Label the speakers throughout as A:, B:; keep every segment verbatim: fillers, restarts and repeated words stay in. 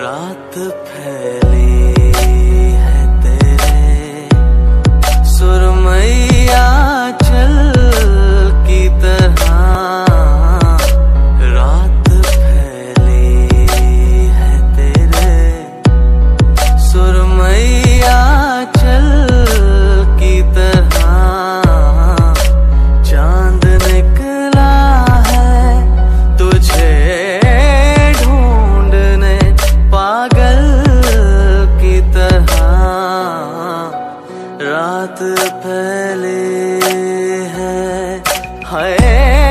A: रात फैली है तेरे सुरमैया चल की तरह। रात फैली है तेरे सुरमैया चल की तरह। चांद निकला है तुझे रात पहले है हाय।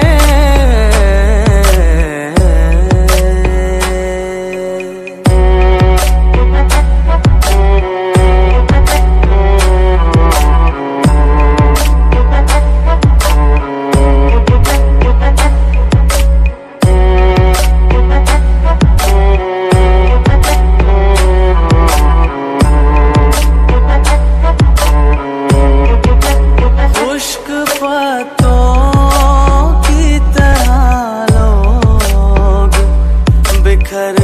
A: बिखर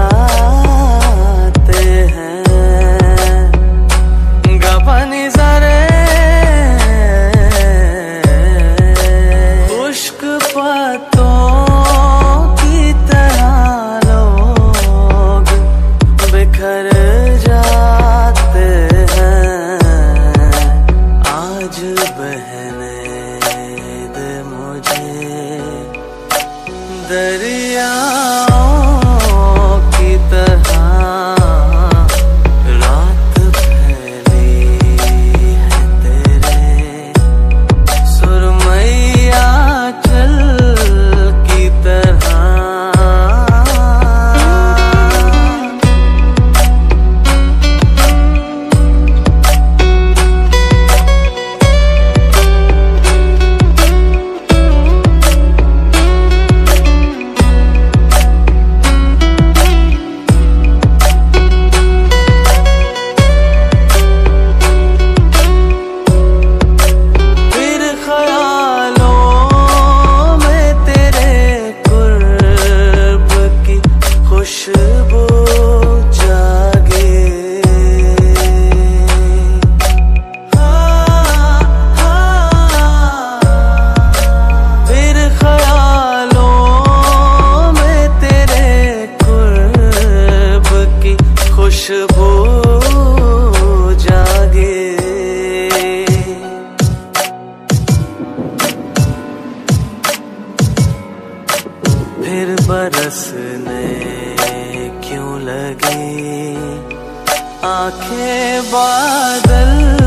A: जाते हैं गपनी जरे खुश्क पत्तों की तरह लोग बिखर जाते हैं। आज बहने दे मुझे दरिया खुशबू जागे। फिर ख्यालों में तेरे कुर्ब की खुशबू जागे। फिर बरसने क्यों लगी आंखें बादल